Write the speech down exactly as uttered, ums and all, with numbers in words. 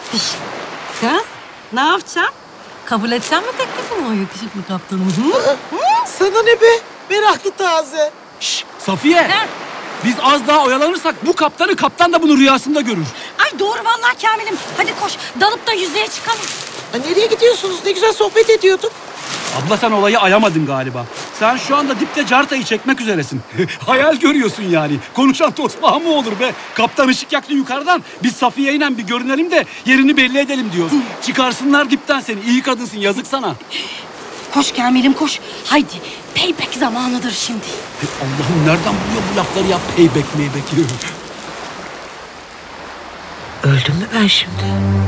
Kız, ne yapacaksın? Kabul edecek mi teklifimi o yakışıklı kaptanım? Hı? Sana ne be? Meraklı taze. Şşş Safiye. Ne? Biz az daha oyalanırsak bu kaptanı kaptan da bunu rüyasında görür. Ay doğru vallahi Kamil'im. Hadi koş, dalıp da yüzeye çıkalım. Ha, nereye gidiyorsunuz? Ne güzel sohbet ediyorduk. Abla sen olayı ayamadın galiba. Sen şu anda dipte cartayı çekmek üzeresin. Hayal görüyorsun yani. Konuşan tosbağa mı olur be? Kaptan ışık yaktı yukarıdan. Biz Safiye ile bir görünelim de yerini belli edelim diyoruz. Çıkarsınlar dipten seni. İyi kadınsın, yazık sana. Koş Kamil'im koş. Haydi, payback zamanıdır şimdi. Allah'ım nereden buluyor bu lafları ya? Payback, payback. Öldüm mü ben şimdi?